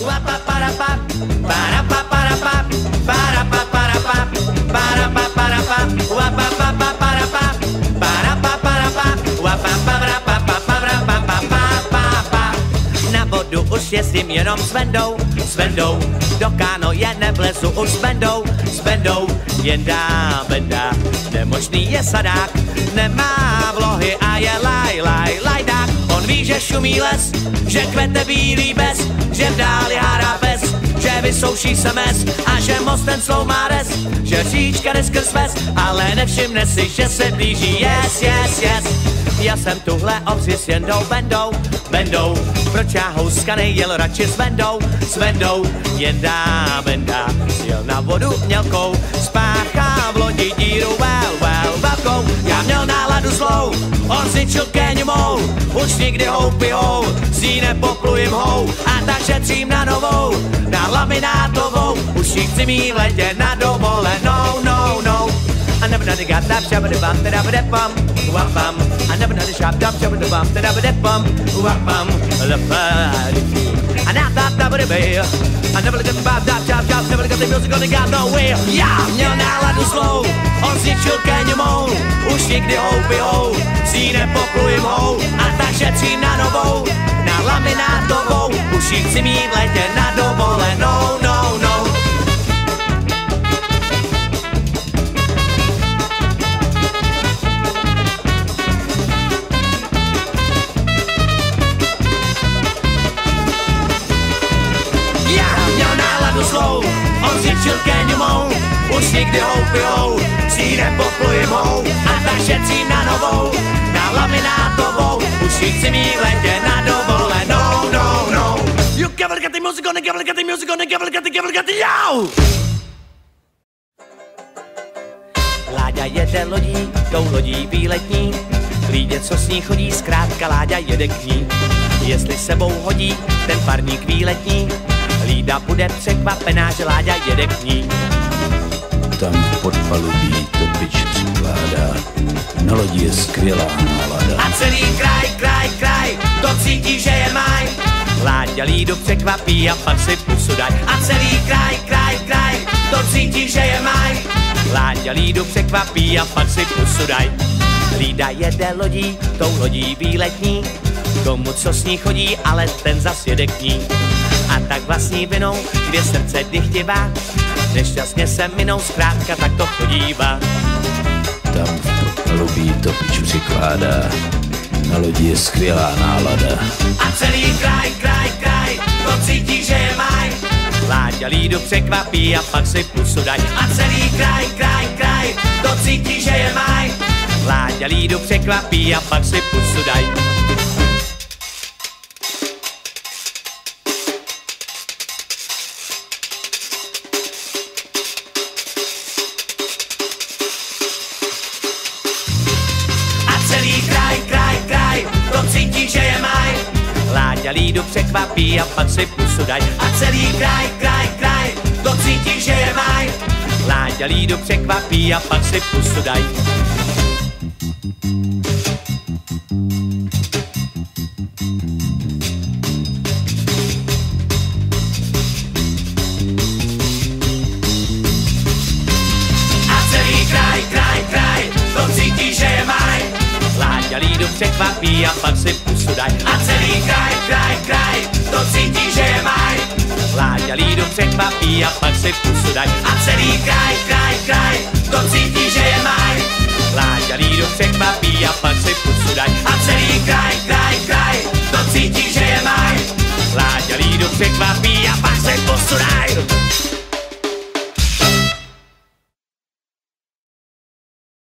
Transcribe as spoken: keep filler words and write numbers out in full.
pa para pa, para pa para pa, para pa para pa, para pa para pa, wa pa pa pa para pa, para pa para pa, wa pa para pa pa para pa pa pa pa pa. Na vodu už jezdím jenom s Vendou, s Vendou, do kánoje nevlezu už s Vendou, s Vendou, jen dá Venda, nemožný je sadák, nemá vlohy a je laj, laj, lajdák. On ví, že šumí les, že kvete bílý bez, že v dáli hádá pes, že vysouší se mes a že most ten slou má res, že říčka jde skrz ves, ale nevšimne si, že se blíží, yes, yes, yes. Já jsem tuhle obři s Jendou Vendou, Vendou, proč já houskanej jel radši s Vendou, s Vendou, Jenda Venda, sjel na vodu mělkou, spáchá v lodi díru, well, well, velkou. Já měl náladu zlou, on zničil kéňu mou, už nikdy houpy hou, s ní nepoplujím hou, a tak šetřím na novou, na laminátovou, už ji chci mít v letě na dovolenou, no, no. I never know the got that shabba de bum, da da bum, wap bum. I never know the shop top shabba de bum, da da bum, wap bum, la party. I now thought that would be. I never look at the vibe, top chop chop, never look at the music, gonna got nowhere. Yeah, měl náladu zlou, on zničil kéňu mou, už nikdy houpy hou, s ní nepoplujím hou, a tak šetřím na novou, na laminátovou, už ji chci mít v letě na dovolenou, no, no. Slou, on zničil kéňu mou, už nikdy houpy hou, s ní nepoplujím hou, a tak šetřím na novou, na laminátovou, už ji chci mít v letě na dovolenou, no, no. You give it, get the music on, give it, get the music on, give it, get the, give it, get the, yo! Láďa jede lodí, tou lodí výletní, klídě, co s ní chodí, zkrátka Láďa jede k ní. Jestli sebou hodí ten parník výletní, Lída bude překvapená, že Láďa jede k ní. Tam v podpalubí topič přikládá, na lodi je skvělá nálada. A celý kraj, kraj, kraj, to cítí, že je maj. Láďa Lídu překvapí a pak si pusu daj. A celý kraj, kraj, kraj, to cítí, že je maj. Láďa Lídu překvapí a pak si pusu daj. Lída jede lodí, tou lodí výletní, tomu, co s ní chodí, ale ten zas jede k ní. A tak vlastní vinou, dvě srdce dychtivá, nešťastně se minou, zkrátka tak to chodívá. Tam v podpalubí topič přikládá, na lodi je skvělá nálada. A celý kraj, kraj, kraj, to cítí, že je maj. Láďa Lídu překvapí a pak si pusu daj. A celý kraj, kraj, kraj, to cítí, že je maj. Láďa Lídu překvapí a pak si pusu daj. Láďa Lídu překvapí a pak si pusu daj. A celý kraj, kraj, kraj, to cítí, že je maj. Láďa Lídu překvapí a pak si pusu daj. A celý kraj, kraj, kraj, to cítí, že je maj. Láďa Lídu překvapí a pak si pusu daj. A celý kraj, kraj, kraj, to cítí, že je maj. Láďa Lídu překvapí a pak si pusu daj. A celý kraj,